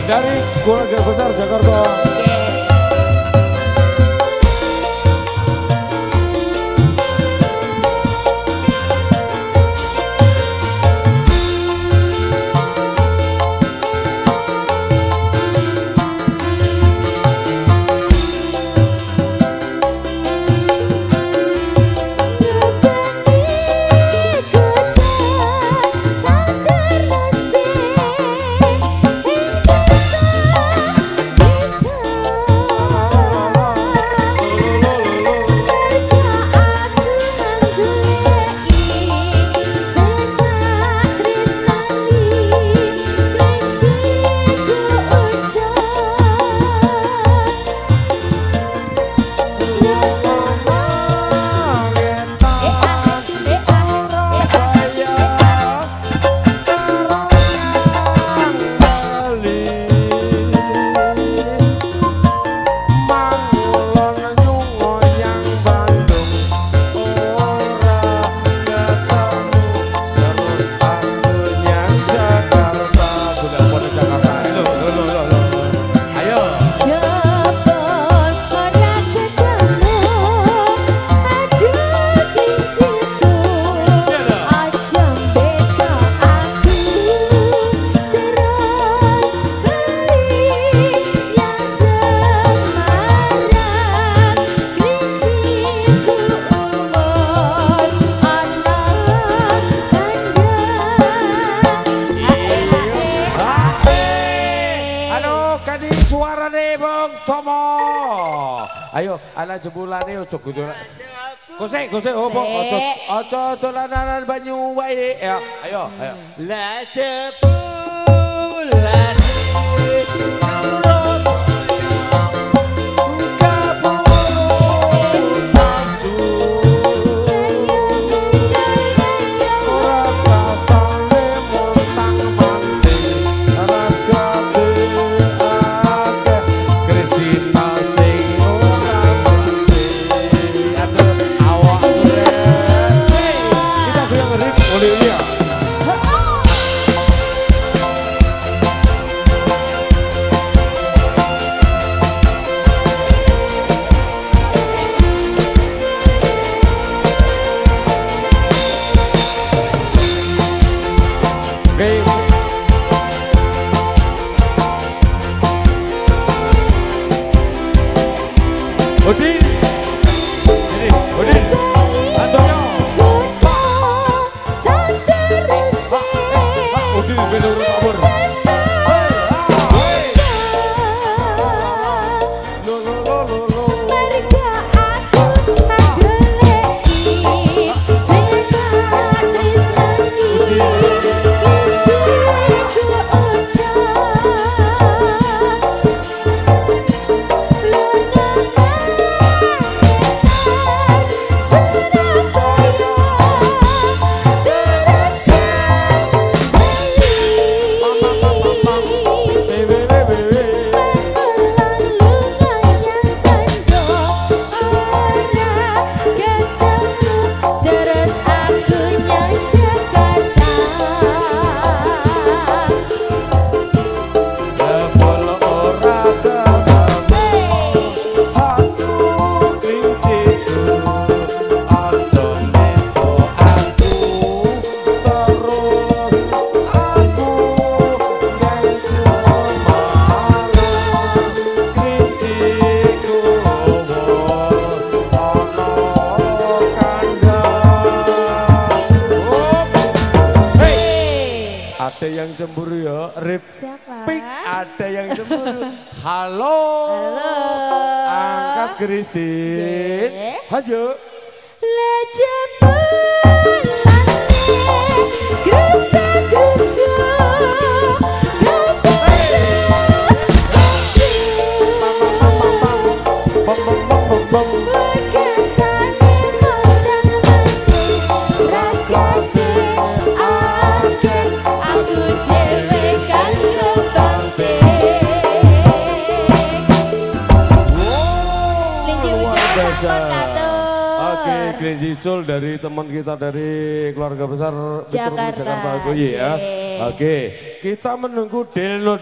dari keluarga besar Jakarta. Suara nih Bang Tomo. Ayo, ala jebulane ojo kudu. Gosek oh Bang, ojo dolanan banyu wae. Ya, ayo. La jebulane Udin, Antonio, Udin menurut kabur. Ada yang cemburu ya, Rip. Siapa? Pik, ada yang cemburu. Halo. Angkat Kristin. Hajo. Oke, Kelinci Cul dari teman kita dari keluarga besar Jakarta. ya. Oke, kita menunggu Delno